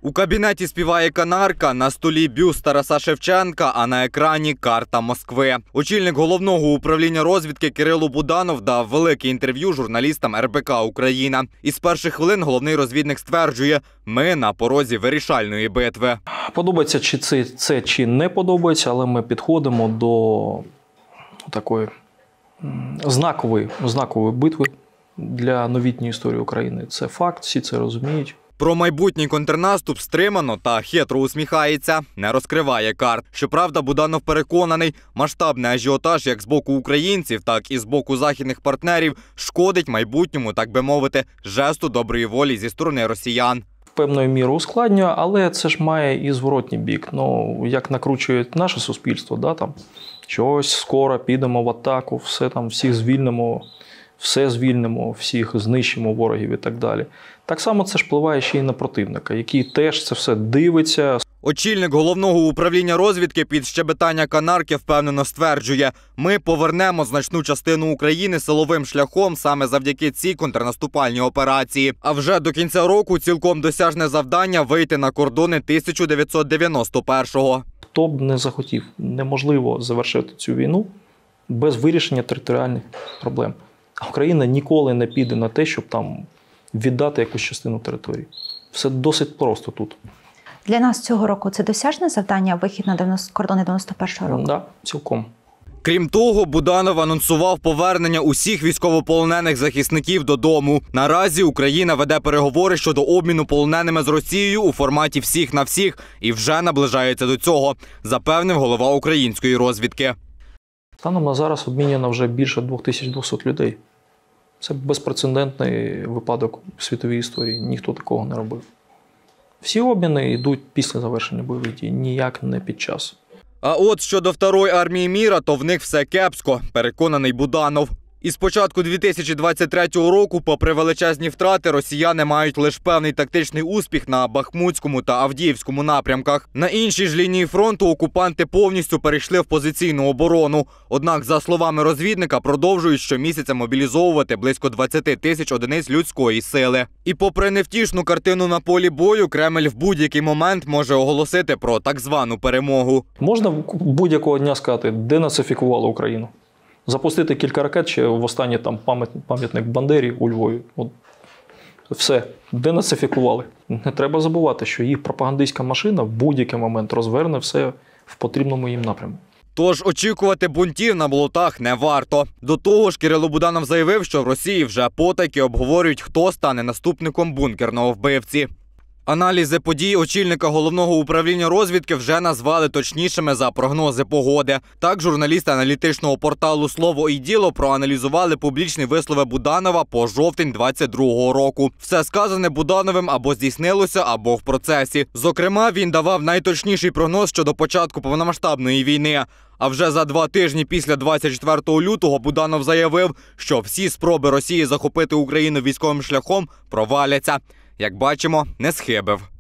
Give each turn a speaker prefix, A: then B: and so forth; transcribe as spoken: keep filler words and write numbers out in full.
A: У кабінеті співає канарка, на столі бюст Тараса Шевченка, а на екрані карта Москви. Очільник головного управління розвідки Кирило Буданов дав велике інтерв'ю журналістам ер бе ка «Україна». Із перших хвилин головний розвідник стверджує – ми на порозі вирішальної битви.
B: Подобається чи це, це чи не подобається, але ми підходимо до такої знакової, знакової битви для новітньої історії України. Це факт, всі це розуміють.
A: Про майбутній контрнаступ стримано та хитро усміхається, не розкриває карт. Щоправда, Буданов переконаний, масштабний ажіотаж як з боку українців, так і з боку західних партнерів шкодить майбутньому, так би мовити, жесту доброї волі зі сторони росіян.
B: Певною мірою ускладнює, але це ж має і зворотній бік. Ну, як накручує наше суспільство, да, там, що ось скоро підемо в атаку, все там, всіх звільнимо, все звільнимо, всіх знищимо ворогів і так далі. Так само це ж впливає ще й на противника, який теж це все дивиться.
A: Очільник головного управління розвідки під щебетання канарки впевнено стверджує – ми повернемо значну частину України силовим шляхом саме завдяки цій контрнаступальній операції. А вже до кінця року цілком досяжне завдання – вийти на кордони тисяча дев'ятсот дев'яносто першого.
B: Хто б не захотів, неможливо завершити цю війну без вирішення територіальних проблем. А Україна ніколи не піде на те, щоб там віддати якусь частину території. Все досить просто тут.
C: Для нас цього року це досяжне завдання – вихід на кордони дев'яносто першого року?
B: Так, да, цілком.
A: Крім того, Буданов анонсував повернення усіх військовополонених захисників додому. Наразі Україна веде переговори щодо обміну полоненими з Росією у форматі всіх на всіх і вже наближається до цього, запевнив голова української розвідки.
B: Станом на зараз обміняно вже більше двох тисяч двохсот людей. Це безпрецедентний випадок в світовій історії. Ніхто такого не робив. Всі обміни йдуть після завершення бойових дій, ніяк не під час.
A: А от щодо Второї армії міра, то в них все кепсько, переконаний Буданов. Із початку дві тисячі двадцять третього року, попри величезні втрати, росіяни мають лише певний тактичний успіх на Бахмутському та Авдіївському напрямках. На іншій ж лінії фронту окупанти повністю перейшли в позиційну оборону. Однак, за словами розвідника, продовжують щомісяця мобілізовувати близько двадцяти тисяч одиниць людської сили. І попри невтішну картину на полі бою, Кремль в будь-який момент може оголосити про так звану перемогу.
B: Можна будь-якого дня сказати, денацифікували Україну? Запустити кілька ракет, чи в останній там пам'ятник Бандері у Львові. От. Все, денацифікували. Не треба забувати, що їх пропагандистська машина в будь-який момент розверне все в потрібному їм напрямку.
A: Тож очікувати бунтів на болотах не варто. До того ж, Кирило Буданов заявив, що в Росії вже потайки обговорюють, хто стане наступником бункерного вбивці. Аналізи подій очільника головного управління розвідки вже назвали точнішими за прогнози погоди. Так, журналісти аналітичного порталу «Слово і діло» проаналізували публічні вислови Буданова по жовтень двадцять другого року. Все сказане Будановим або здійснилося, або в процесі. Зокрема, він давав найточніший прогноз щодо початку повномасштабної війни. А вже за два тижні після двадцять четвертого лютого Буданов заявив, що всі спроби Росії захопити Україну військовим шляхом проваляться. Як бачимо, не схибив.